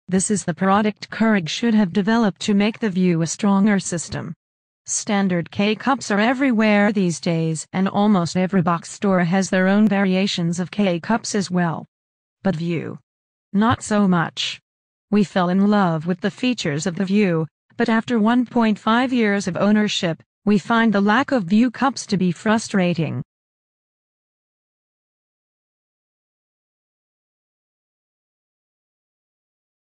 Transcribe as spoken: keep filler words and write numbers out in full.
This is the product Keurig should have developed to make the V U E a stronger system. Standard K-cups are everywhere these days, and almost every box store has their own variations of K-cups as well. But V U E? Not so much. We fell in love with the features of the V U E, but after one point five years of ownership, we find the lack of V U E cups to be frustrating.